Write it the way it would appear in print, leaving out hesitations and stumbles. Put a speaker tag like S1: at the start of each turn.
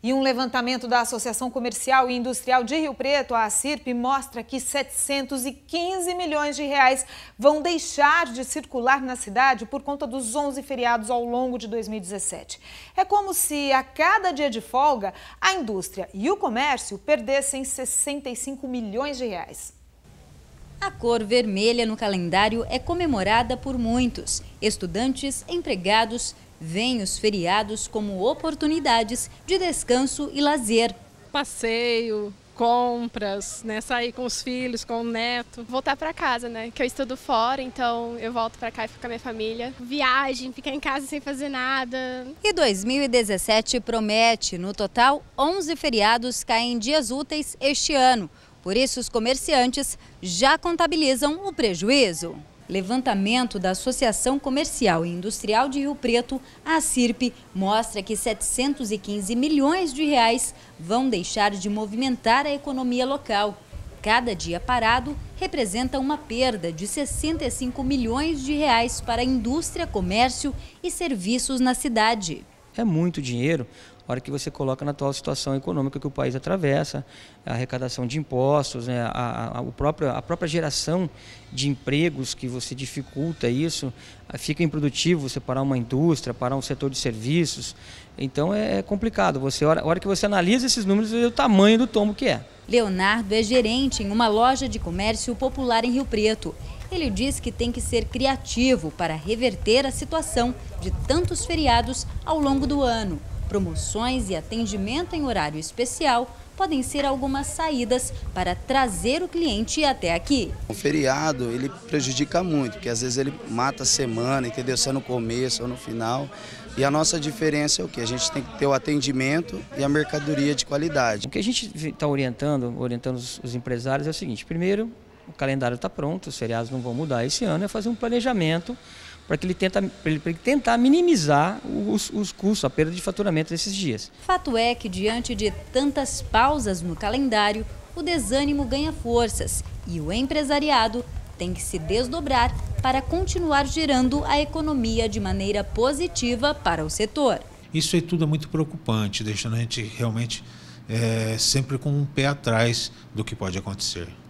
S1: E um levantamento da Associação Comercial e Industrial de Rio Preto, a ACIRP, mostra que 715 milhões de reais vão deixar de circular na cidade por conta dos 11 feriados ao longo de 2017. É como se a cada dia de folga, a indústria e o comércio perdessem 65 milhões de reais.
S2: A cor vermelha no calendário é comemorada por muitos. Estudantes, empregados, veem os feriados como oportunidades de descanso e lazer.
S3: Passeio, compras, né, sair com os filhos, com o neto.
S4: Voltar para casa, né, que eu estudo fora, então eu volto para cá e fico com a minha família. Viagem, ficar em casa sem fazer nada.
S2: E 2017 promete, no total, 11 feriados caem em dias úteis este ano. Por isso, os comerciantes já contabilizam o prejuízo. Levantamento da Associação Comercial e Industrial de Rio Preto, a ACIRP, mostra que 715 milhões de reais vão deixar de movimentar a economia local. Cada dia parado representa uma perda de 65 milhões de reais para a indústria, comércio e serviços na cidade.
S5: É muito dinheiro. A hora que você coloca na atual situação econômica que o país atravessa, a arrecadação de impostos, né, a própria geração de empregos que você dificulta isso, fica improdutivo você parar uma indústria, parar um setor de serviços, então é complicado. A hora que você analisa esses números, você vê o tamanho do tombo que é.
S2: Leonardo é gerente em uma loja de comércio popular em Rio Preto. Ele diz que tem que ser criativo para reverter a situação de tantos feriados ao longo do ano. Promoções e atendimento em horário especial podem ser algumas saídas para trazer o cliente até aqui.
S6: O feriado, ele prejudica muito, porque às vezes ele mata a semana, entendeu? Se é no começo ou no final. E a nossa diferença é o quê? A gente tem que ter o atendimento e a mercadoria de qualidade.
S5: O que a gente está orientando os empresários é o seguinte: primeiro, o calendário está pronto, os feriados não vão mudar esse ano, é fazer um planejamento para ele tentar minimizar os custos, a perda de faturamento desses dias.
S2: Fato é que, diante de tantas pausas no calendário, o desânimo ganha forças e o empresariado tem que se desdobrar para continuar gerando a economia de maneira positiva para o setor.
S7: Isso aí tudo é muito preocupante, deixando a gente realmente sempre com um pé atrás do que pode acontecer.